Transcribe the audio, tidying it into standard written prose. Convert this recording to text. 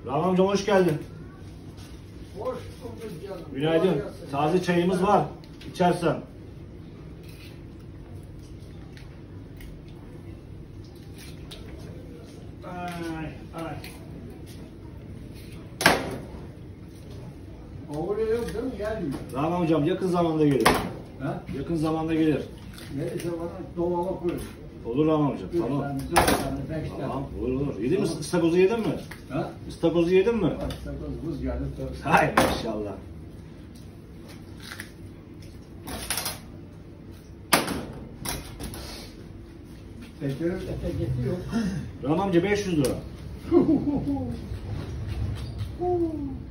Rahmi amcam hoş geldin. Hoş bulduk canım. Günaydın. Taze çayımız var. İçersen. Ay. Oraya yok değil mi? Gelmiyor. Rahmi amcam yakın zamanda gelir. Ha? Yakın zamanda gelir. Neyse bana dolaba koy. Olur Rahmi amcam. Tamam. Sen güzel tane 5 tane. Tamam. Olur. Yedin mi? İstakozu yedin mi? Ha? İstakozu yedin mi? Başta buz geldi. Hay maşallah. Tekrar ete yok. Rahmi amca 500 lira.